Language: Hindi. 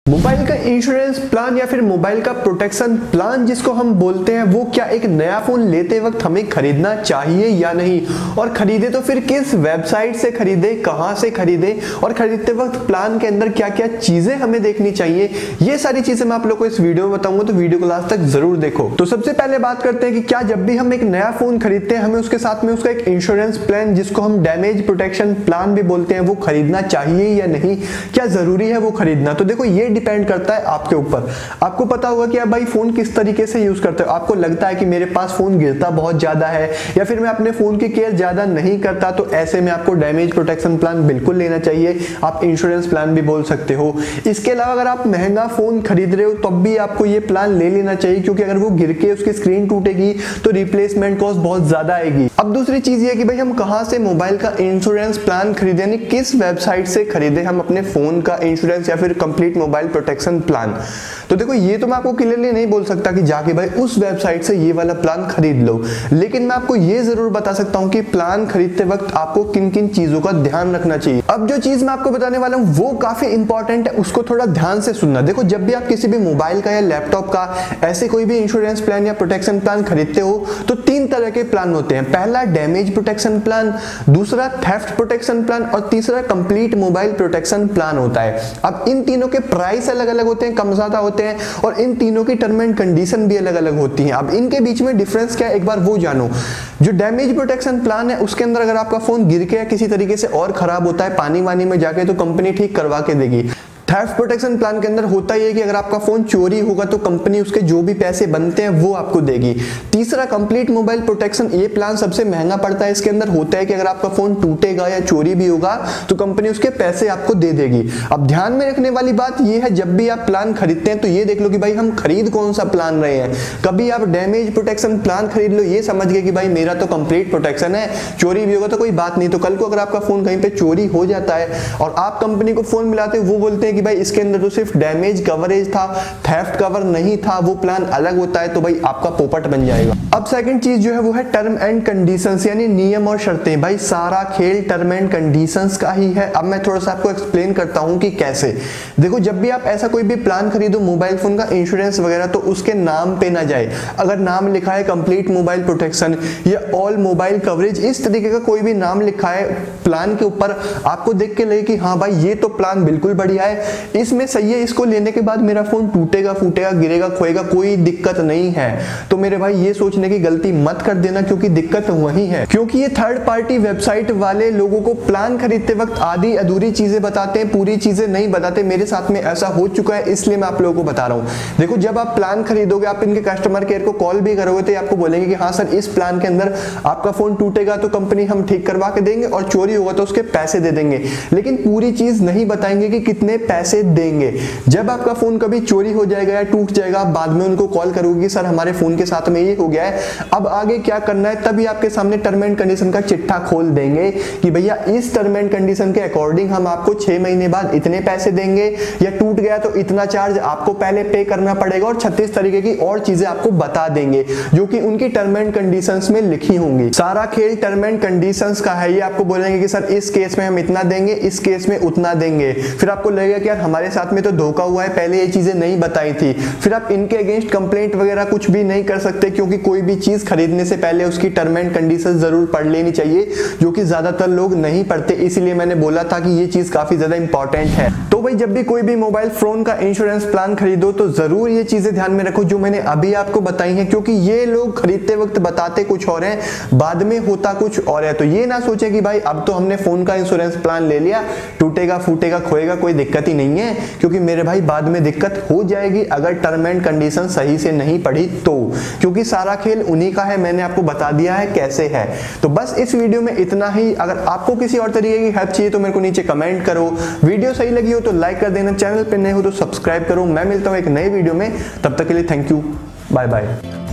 मोबाइल का इंश्योरेंस प्लान या फिर मोबाइल का प्रोटेक्शन प्लान जिसको हम बोलते हैं, वो क्या एक नया फोन लेते वक्त हमें खरीदना चाहिए या नहीं, और खरीदे तो फिर किस वेबसाइट से खरीदे, कहां से खरीदे, और खरीदते वक्त प्लान के अंदर क्या क्या चीजें हमें देखनी चाहिए, ये सारी चीजें मैं आप लोगों को इस वीडियो में बताऊंगा, तो वीडियो को लास्ट तक जरूर देखो। तो सबसे पहले बात करते हैं कि क्या जब भी हम एक नया फोन खरीदते हैं हमें उसके साथ में उसका एक इंश्योरेंस प्लान जिसको हम डैमेज प्रोटेक्शन प्लान भी बोलते हैं वो खरीदना चाहिए या नहीं, क्या जरूरी है वो खरीदना। तो देखो ये डिपेंड करता है आपके ऊपर। आपको पता होगा कि आप भाई फोन किस तरीके से यूज करते हो। आपको लगता है कि मेरे पास फोन गिरता बहुत ज्यादा है या फिर मैं अपने फोन की केयर ज्यादा नहीं करता, तो ऐसे में आपको डैमेज प्रोटेक्शन प्लान बिल्कुल लेना चाहिए। आप इंश्योरेंस प्लान भी बोल सकते हो। इसके अलावा अगर आप महंगा फोन खरीद रहे हो तब भी आपको ये प्लान ले लेना चाहिए, क्योंकि अगर वो गिर के उसकी स्क्रीन टूटेगी तो रिप्लेसमेंट कॉस्ट बहुत ज्यादा आएगी। अब दूसरी चीज ये कि भाई हम कहां से मोबाइल का इंश्योरेंस प्लान खरीदे, यानी किस वेबसाइट से खरीदे हम अपने फोन का इंश्योरेंस या फिर कंप्लीट मोबाइल प्रोटेक्शन प्लान। तो देखो ये तो मैं आपको क्लियरली नहीं बोल सकता कि जाके भाई उस वेबसाइट से ये वाला प्लान खरीद लो, लेकिन मैं आपको ये जरूर बता सकता हूं कि प्लान खरीदते वक्त आपको किन किन चीजों का ध्यान रखना चाहिए। अब जो चीज मैं आपको बताने वाला हूं वो काफी इंपॉर्टेंट है, उसको थोड़ा ध्यान से सुनना। देखो जब भी आप किसी भी मोबाइल का या लैपटॉप का ऐसे कोई भी इंश्योरेंस प्लान या प्रोटेक्शन प्लान खरीदते हो तो तीन तरह के प्लान होते हैं। पहला डैमेज प्रोटेक्शन प्लान, दूसरा थेफ्ट प्रोटेक्शन प्लान और तीसरा कंप्लीट मोबाइल प्रोटेक्शन प्लान होता है। अब इन तीनों के प्राइस अलग अलग होते हैं, कम ज्यादा होते हैं, और इन तीनों की टर्म एंड कंडीशन भी अलग अलग होती हैं। अब इनके बीच में डिफरेंस क्या है एक बार वो जानो। जो डैमेज प्रोटेक्शन प्लान है उसके अंदर अगर आपका फोन गिर के या किसी तरीके से और खराब होता है पानी वानी में जाके, तो कंपनी ठीक करवा के देगी। थेफ्ट प्रोटेक्शन प्लान के अंदर होता ही है कि अगर आपका फोन चोरी होगा तो कंपनी उसके जो भी पैसे बनते हैं वो आपको देगी। तीसरा कंप्लीट मोबाइल प्रोटेक्शन, ये प्लान सबसे महंगा पड़ता है। इसके अंदर होता है कि अगर आपका फोन टूटेगा या चोरी भी होगा तो कंपनी उसके पैसे आपको दे देगी। अब ध्यान में रखने वाली बात ये है, जब भी आप प्लान खरीदते हैं तो ये देख लो कि भाई हम खरीद कौन सा प्लान रहे हैं। कभी आप डैमेज प्रोटेक्शन प्लान खरीद लो ये समझ गए कि भाई मेरा तो कंप्लीट प्रोटेक्शन है, चोरी भी होगा तो कोई बात नहीं। तो कल को अगर आपका फोन कहीं पे चोरी हो जाता है और आप कंपनी को फोन मिलाते हो, वो बोलते हैं कि भाई इसके अंदर तो सिर्फ डैमेज कवरेज था, थेफ्ट कवर नहीं था, वो प्लान अलग होता है, तो भाई आपका पोपट बन जाएगा। अब सेकंड चीज जो है वो है टर्म एंड कंडीशंस, यानी नियम और शर्तें। भाई सारा खेल टर्म एंड कंडीशंस का ही है। अब मैं थोड़ा सा आपको एक्सप्लेन करता हूं कि कैसे। देखो जब भी आप ऐसा कोई भी प्लान खरीदो मोबाइल फोन का इंश्योरेंस वगैरह, तो उसके नाम पे ना जाए। अगर नाम लिखा है कंप्लीट मोबाइल प्रोटेक्शन या ऑल मोबाइल कवरेज, इस तरीके का कोई भी नाम लिखा है प्लान के ऊपर, आपको देख के लगे कि हाँ भाई ये तो प्लान बिल्कुल बढ़िया है, इसमें सही है, इसको लेने के बाद मेरा फोन टूटेगा फूटेगा गिरेगा खोएगा कोई दिक्कत नहीं है, तो मेरे भाई ये सोचने की गलती मत कर देना, क्योंकि दिक्कत वही है। क्योंकि ये थर्ड पार्टी वेबसाइट वाले लोगों को प्लान खरीदते वक्त आधी अधूरी चीजें बताते हैं, पूरी चीजें नहीं बताते। मेरे साथ में ऐसा हो चुका है, इसलिए मैं आप लोगों को बता रहा हूं। देखो जब आप प्लान खरीदोगे, आप इनके कस्टमर केयर को कॉल भी करोगे तो आपको बोलेंगे कि हाँ सर इस प्लान के अंदर आपका फोन टूटेगा तो कंपनी हम ठीक करवा के देंगे और चोरी होगा तो उसके पैसे दे देंगे, लेकिन पूरी चीज नहीं बताएंगे कि कितने पैसे देंगे। जब आपका फोन कभी चोरी हो जाएगा या टूट जाएगा, आप बाद में उनको कॉल करोगे कि सर हमारे फोन के साथ में ये हो गया है, अब आगे क्या करना है, तभी आपके सामने टर्म एंड कंडीशन का चिट्ठा खोल देंगे कि भैया इस टर्म एंड कंडीशन के अकॉर्डिंग हम आपको 6 महीने बाद इतने पैसे देंगे, या टूट गया तो इतना चार्ज आपको पहले पे करना पड़ेगा, और 36 तरीके की और चीजें आपको बता देंगे जो कि उनकी टर्म एंड कंडीशंस में लिखी होंगी। सारा खेल टर्म एंड कंडीशंस का है। ये आपको बोलेंगे कि सर इस केस में हम इतना देंगे, इस केस में उतना देंगे। फिर आपको लगेगा कि यार हमारे साथ में तो धोखा हुआ है, पहले ये चीजें नहीं बताई थी। फिर आप इनके अगेंस्ट कंप्लेंट वगैरह कुछ भी नहीं कर सकते, क्योंकि कोई भी चीज खरीदने से पहले उसकी टर्म एंड कंडीशन जरूर पढ़ लेनी चाहिए, जो कि ज्यादातर लोग नहीं पढ़ते। इसीलिए मैंने बोला था कि ये चीज काफी ज्यादा इंपॉर्टेंट है। तो भाई जब भी कोई भी मोबाइल फोन का इंश्योरेंस प्लान खरीदो तो जरूर ये चीजें ध्यान में रखो जो मैंने अभी आपको बताई हैं, क्योंकि ये लोग खरीदते वक्त बताते कुछ और है, बाद में होता कुछ और है। तो ये ना सोचे कि भाई अब तो हमने फोन का इंश्योरेंस प्लान ले लिया, टूटेगा फूटेगा खोएगा कोई दिक्कत ही नहीं है, क्योंकि मेरे भाई बाद में दिक्कत हो जाएगी अगर टर्म एंड कंडीशन सही से नहीं पढ़ी तो, क्योंकि सारा खेल उन्हीं का है। मैंने आपको बता दिया है कैसे है। तो बस इस वीडियो में इतना ही। अगर आपको किसी और तरीके की हेल्प चाहिए तो मेरे को नीचे कमेंट करो। वीडियो सही लगी हो तो लाइक कर देना, चैनल पे नए हो तो सब्सक्राइब करो। मैं मिलता हूं एक नए वीडियो में, तब तक के लिए थैंक यू, बाय बाय।